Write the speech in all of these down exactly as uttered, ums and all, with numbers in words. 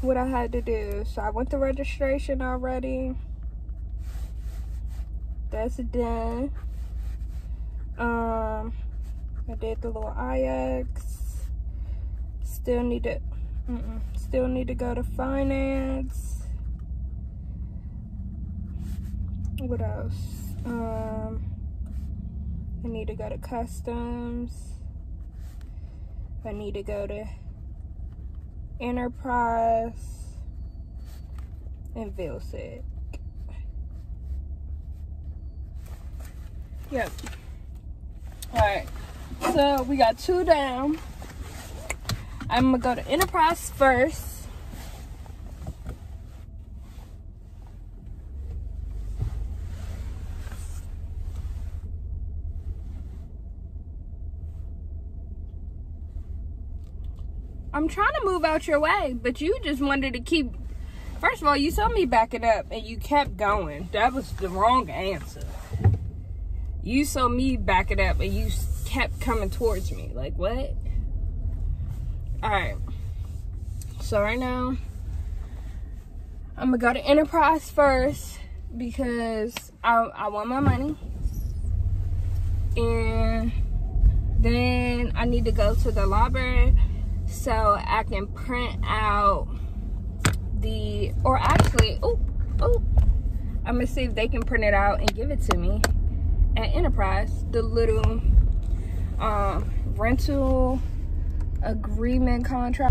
what I had to do. So I went to registration already. That's done. Um, I did the little I X. Still need to, mm-mm, still need to go to finance. What else? Um, I need to go to customs. I need to go to Enterprise and Vilsack. Yep. Alright. So we got two down. I'm gonna go to Enterprise first. I'm trying to move out your way, but you just wanted to keep... First of all, you saw me back it up, and you kept going. That was the wrong answer. You saw me back it up, and you kept coming towards me. Like, what? Alright. So, right now, I'm going to go to Enterprise first, because I, I want my money. And then I need to go to the library so I can print out the, or actually, oh, oh, I'm gonna see if they can print it out and give it to me at Enterprise, the little um, rental agreement contract,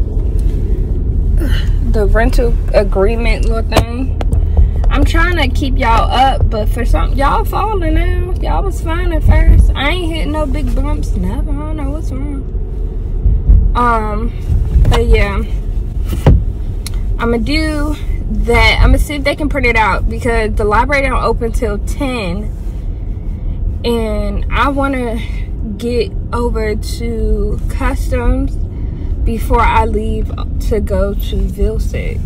the rental agreement little thing. I'm trying to keep y'all up, but for some, y'all falling now. Y'all was fine at first. I ain't hitting no big bumps, never. I don't know what's wrong. Um, but yeah, I'm gonna do that. I'm gonna see if they can print it out because the library don't open till ten, and I want to get over to customs before I leave to go to Vilsack.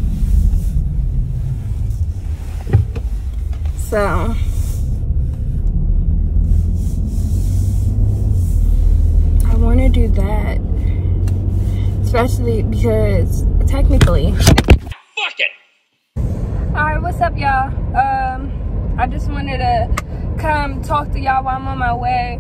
So I want to do that. Especially because technically, fuck it. All right, what's up, y'all? Um, I just wanted to come talk to y'all while I'm on my way.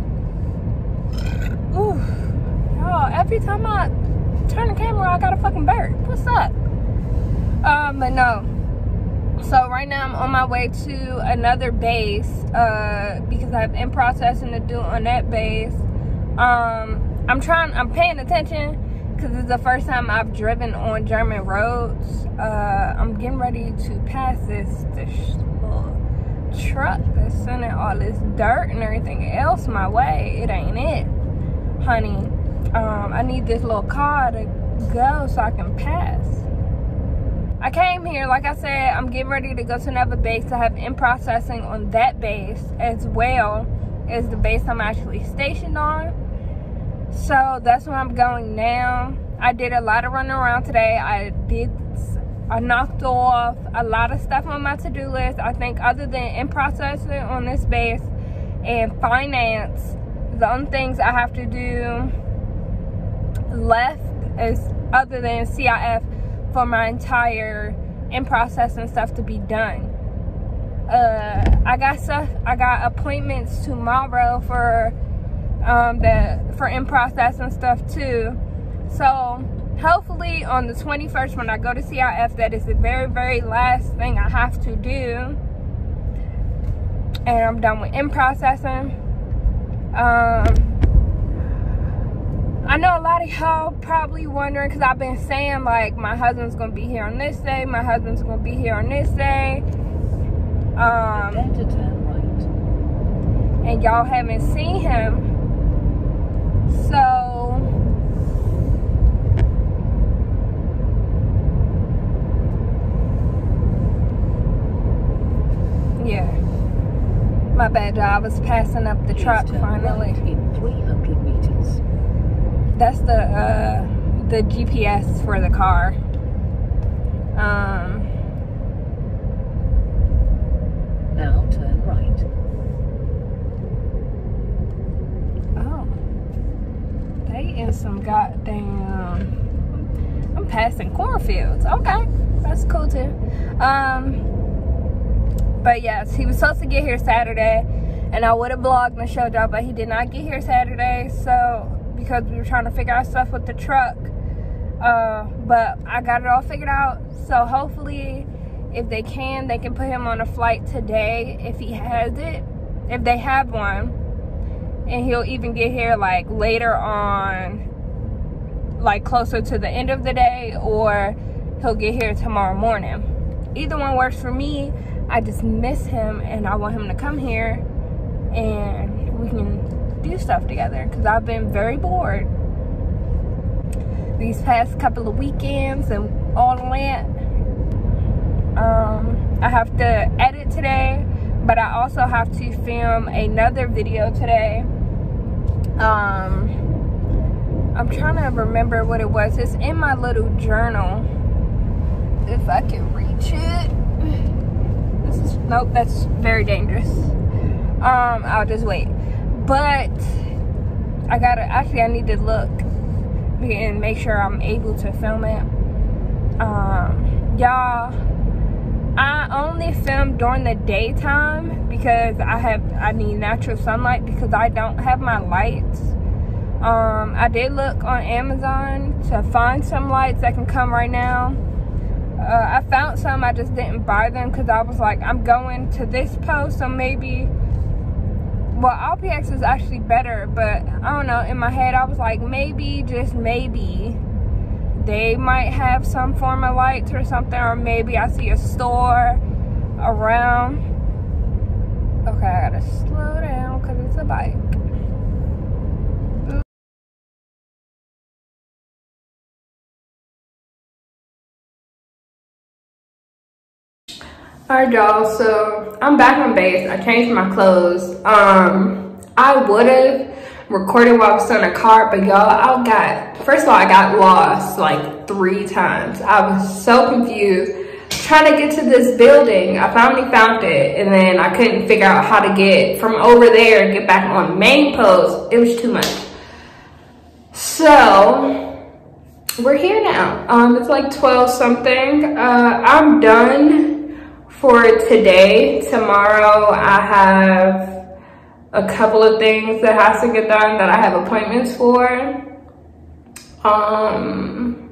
Ooh, y'all! Every time I turn the camera, I got a fucking bird. What's up? Um, but no. So right now I'm on my way to another base. Uh, because I have in processing to do on that base. Um, I'm trying. I'm paying attention. Because it's the first time I've driven on German roads. Uh, I'm getting ready to pass this, this little truck that's sending all this dirt and everything else my way. It ain't it, honey. Um, I need this little car to go so I can pass. I came here, like I said, I'm getting ready to go to another base. I have in processing on that base as well as the base I'm actually stationed on. So that's where I'm going now. I did a lot of running around today. I did, I knocked off a lot of stuff on my to-do list. I think other than in processing on this base and finance, the only things I have to do left is other than C I F for my entire in processing stuff to be done. Uh, I got stuff, I got appointments tomorrow for um the for in process and stuff too. So hopefully on the twenty-first when I go to C I F, that is the very very last thing I have to do, and I'm done with in processing. um I know a lot of y'all probably wondering, because I've been saying like my husband's gonna be here on this day, my husband's gonna be here on this day, um and y'all haven't seen him. So yeah, my bad, y'all. I was passing up the truck finally. In three hundred meters. That's the uh, the G P S for the car. Um. Now turn right. They in some goddamn, I'm passing cornfields. Okay, that's cool too. Um, but yes, he was supposed to get here Saturday, and I would have vlogged and showed y'all, but he did not get here Saturday. So because we were trying to figure out stuff with the truck, uh, but I got it all figured out. So hopefully, if they can, they can put him on a flight today if he has it, if they have one, and he'll even get here like later on, like closer to the end of the day, or he'll get here tomorrow morning. Either one works for me. I just miss him and I want him to come here and we can do stuff together, because I've been very bored these past couple of weekends and all that. Um, I have to edit today, but I also have to film another video today. Um, I'm trying to remember what it was. It's in my little journal. If I can reach it. This is, nope, that's very dangerous. Um, I'll just wait. But I gotta, actually I need to look and make sure I'm able to film it. Um, y'all, I only film during the daytime because I have, I need natural sunlight because I don't have my lights. Um, I did look on Amazon to find some lights that can come right now. Uh, I found some, I just didn't buy them because I was like, I'm going to this post, so maybe, well, R P X is actually better, but I don't know, in my head I was like, maybe, just maybe, they might have some form of lights or something, or maybe I see a store around. Okay, I gotta slow down because it's a bike. Alright y'all, so I'm back on base. I changed my clothes. Um, I would have recorded while I was in the car, but y'all, I got, first of all, I got lost like three times. I was so confused. Trying to get to this building, I finally found it, and then I couldn't figure out how to get from over there and get back on main post. It was too much. So, we're here now. Um, it's like twelve something. Uh, I'm done for today. Tomorrow I have a couple of things that has to get done that I have appointments for. Um,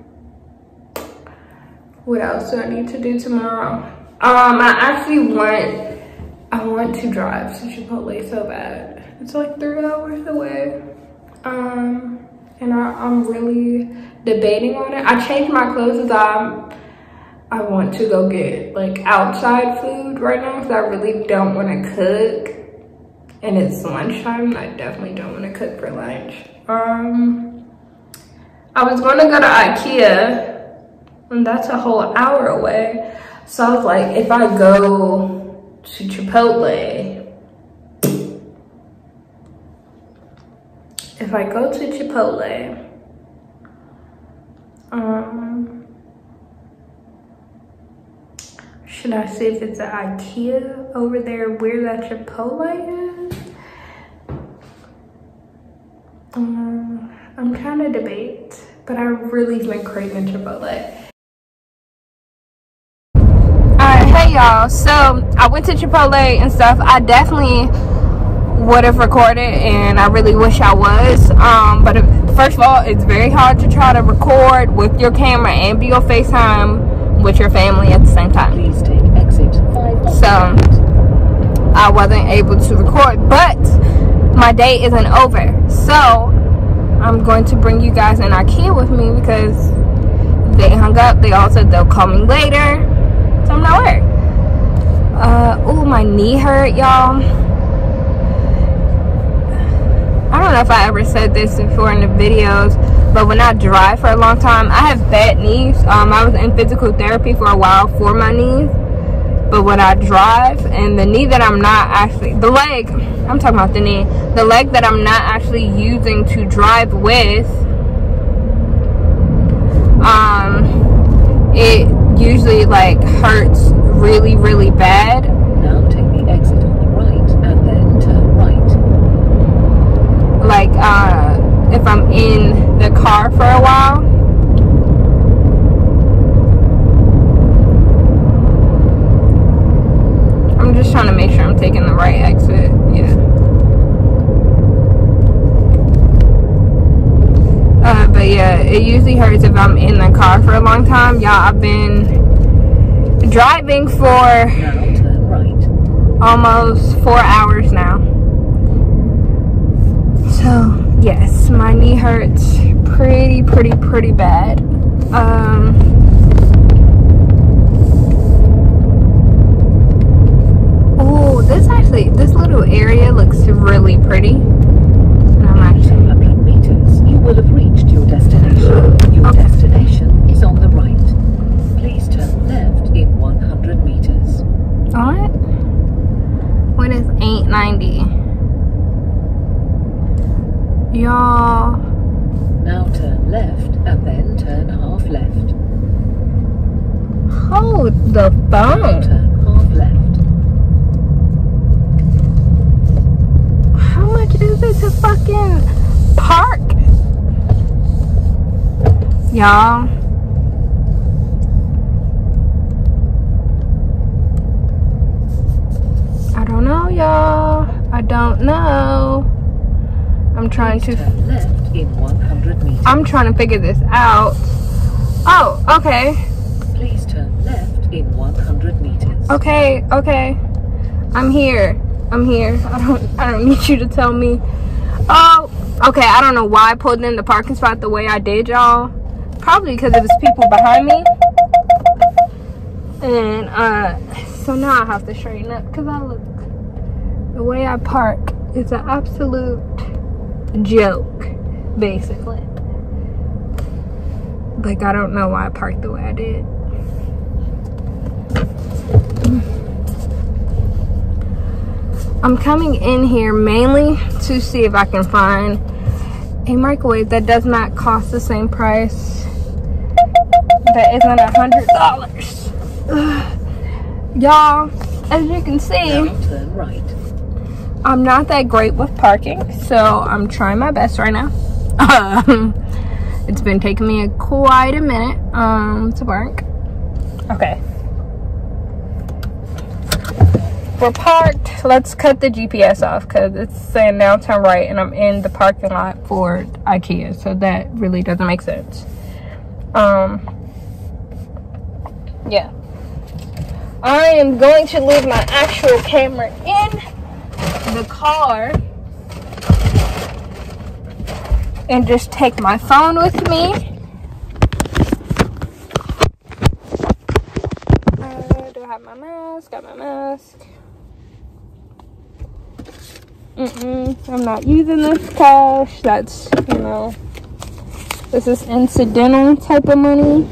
what else do I need to do tomorrow? Um, I actually want, I want to drive to Chipotle so bad. It's like three hours away. Um, and I, I'm really debating on it. I changed my clothes because I'm, I want to go get like outside food right now because I really don't want to cook, and it's lunchtime and I definitely don't want to cook for lunch. Um, I was going to go to IKEA and that's a whole hour away, so I was like, if I go to Chipotle, if I go to Chipotle, um, should I see if it's an IKEA over there where that Chipotle is? Um, I'm trying to debate, but I really been craving Chipotle. Alright, hey y'all. So I went to Chipotle and stuff. I definitely would have recorded, and I really wish I was. Um, but if, first of all, it's very hard to try to record with your camera and be on FaceTime with your family at the same time. Please take exit five. So I wasn't able to record, but my day isn't over. So I'm going to bring you guys in IKEA with me because they hung up. They all said they'll call me later, so I'm not worried. Uh, oh, my knee hurt, y'all. I don't know if I ever said this before in the videos, but when I drive for a long time, I have bad knees. Um, I was in physical therapy for a while for my knees, but when I drive, and the knee that I'm not actually, the leg, I'm talking about the knee, the leg that I'm not actually using to drive with, um, it usually like hurts really, really bad. Now take the exit on the right and then turn right. Like uh if I'm in the car for a while. I'm just trying to make sure I'm taking the right exit. Yeah. Uh, but yeah, it usually hurts if I'm in the car for a long time. Y'all, I've been driving for Now turn right. almost four hours now. So yes, my knee hurts pretty, pretty, pretty bad. Um, oh, this actually, this little area looks really pretty. And I'm actually two hundred meters, you will have reached your destination. Your Okay. destination is on the right. Please turn left in one hundred meters. What? What is eight ninety? Y'all. Now turn left and then turn half left. Hold the Now phone. turn half left. How much is it to fucking park? Y'all. I don't know, y'all. I don't know. I'm trying Please to turn left in one hundred meters. I'm trying to figure this out. Oh, okay. Please turn left in one hundred meters. Okay, okay. I'm here. I'm here. I don't I don't need you to tell me. Oh, okay. I don't know why I pulled in the parking spot the way I did, y'all. Probably because it was people behind me. And uh so now I have to straighten up because I look, the way I park is an absolute joke, basically. Like, I don't know why I parked the way I did. I'm coming in here mainly to see if I can find a microwave that does not cost the same price, that isn't a hundred dollars. Y'all, as you can see, Now turn right. I'm not that great with parking, so I'm trying my best right now. Um, it's been taking me a quite a minute um, to park. Okay. We're parked. Let's cut the G P S off because it's saying now turn right and I'm in the parking lot for IKEA, so that really doesn't make sense. Um, yeah. I am going to leave my actual camera in the car and just take my phone with me. Uh, do I have my mask? Got my mask. Mm-mm, I'm not using this cash. That's, you know, this is incidental type of money.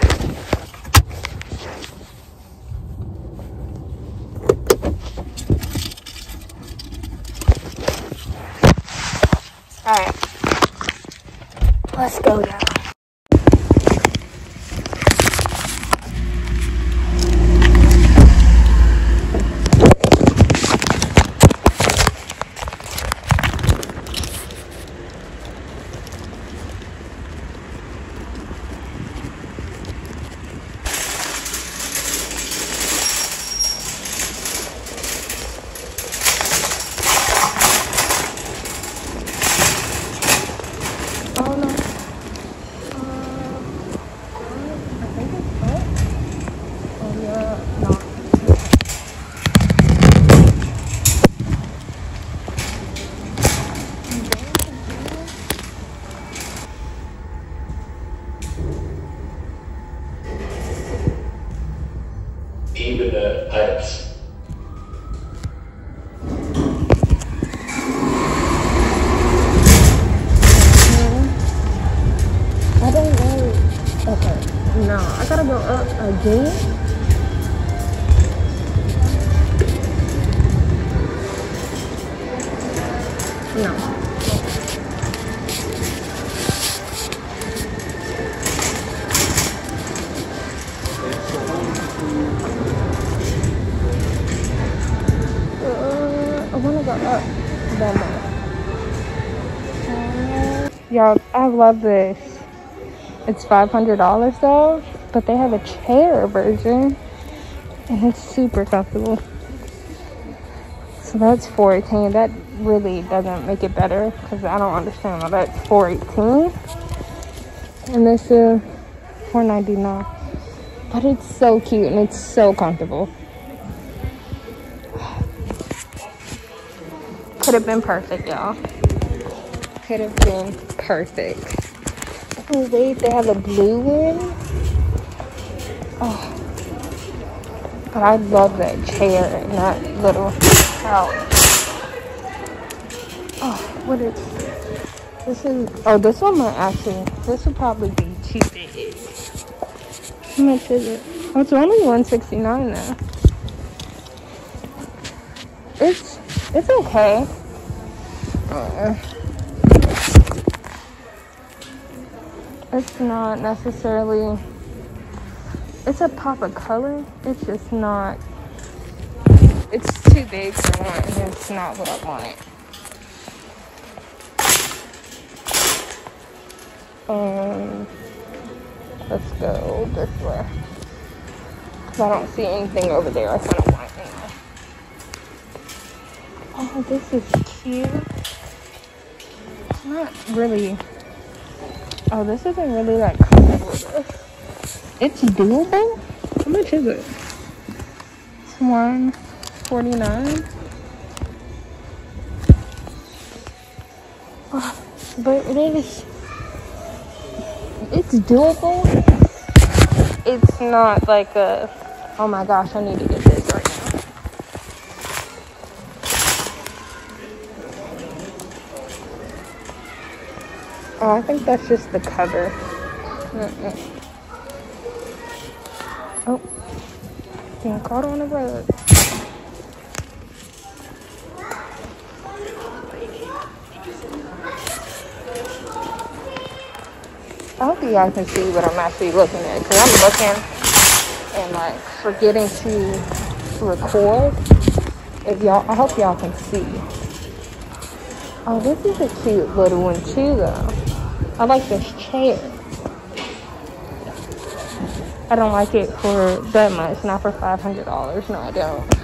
Alright. Let's go now. Oh no. I think it's good. Oh yeah, no. Ebene eins. I don't know. Okay. No, I gotta go up again. No. Uh, I wanna go up one more. Uh, y'all, I love this. It's five hundred dollars though, but they have a chair version and it's super comfortable. So that's four eighteen. That really doesn't make it better because I don't understand why that's four eighteen. And this is four ninety-nine. But it's so cute and it's so comfortable. Could have been perfect, y'all. Could have been perfect. Oh wait, they have a blue one. Oh. But I love that chair and that little couch. Oh, what is this? Is oh, this one might actually. This would probably be too big. How much is it? Oh, it's only one sixty-nine now. It's it's okay. Uh, it's not necessarily. It's a pop of color. It's just not. It's too big for one, and it's not what I wanted. Um, let's go this way. Cause I don't see anything over there. I kind of want it anyway. Oh, this is cute. It's not really. Oh, this isn't really that comfortable. It's doable. How much is it? It's one forty-nine. Oh, but it is. It's doable. It's not like a. Oh my gosh! I need to get this right now. Oh, I think that's just the cover. Mm-mm. Oh, getting caught on the road. I hope you guys can see what I'm actually looking at, because I'm looking and like forgetting to record. If y'all, I hope y'all can see. Oh, this is a cute little one too, though. I like this chair. I don't like it for that much, not for five hundred dollars. No, I don't.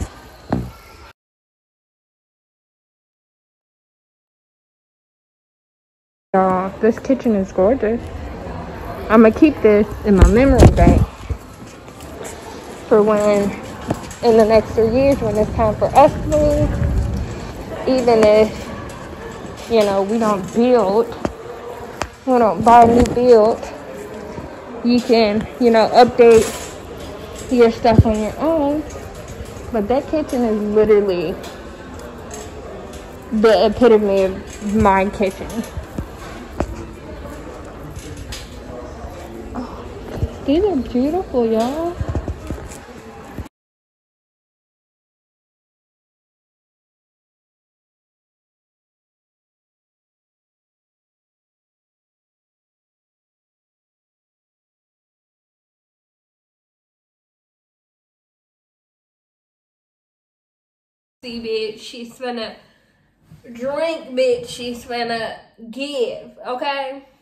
Y'all, this kitchen is gorgeous. I'm gonna keep this in my memory bank for when, in the next three years, when it's time for us to move. Even if, you know, we don't build, we don't buy a new build, you can, you know, update your stuff on your own. But that kitchen is literally the epitome of my kitchen. Oh, these are beautiful, y'all. See, bitch, she's finna drink, bitch, she's finna give, okay?